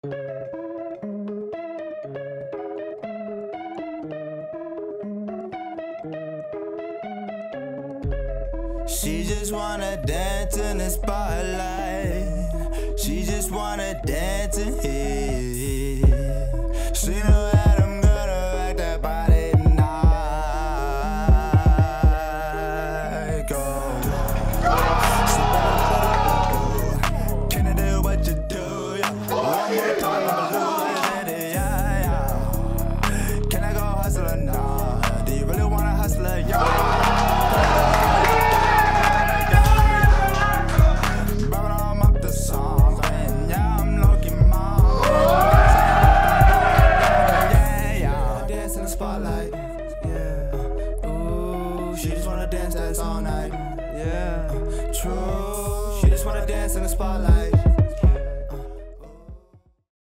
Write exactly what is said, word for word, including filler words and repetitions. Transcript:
She just wanna dance in the spotlight. She just wanna dance in here.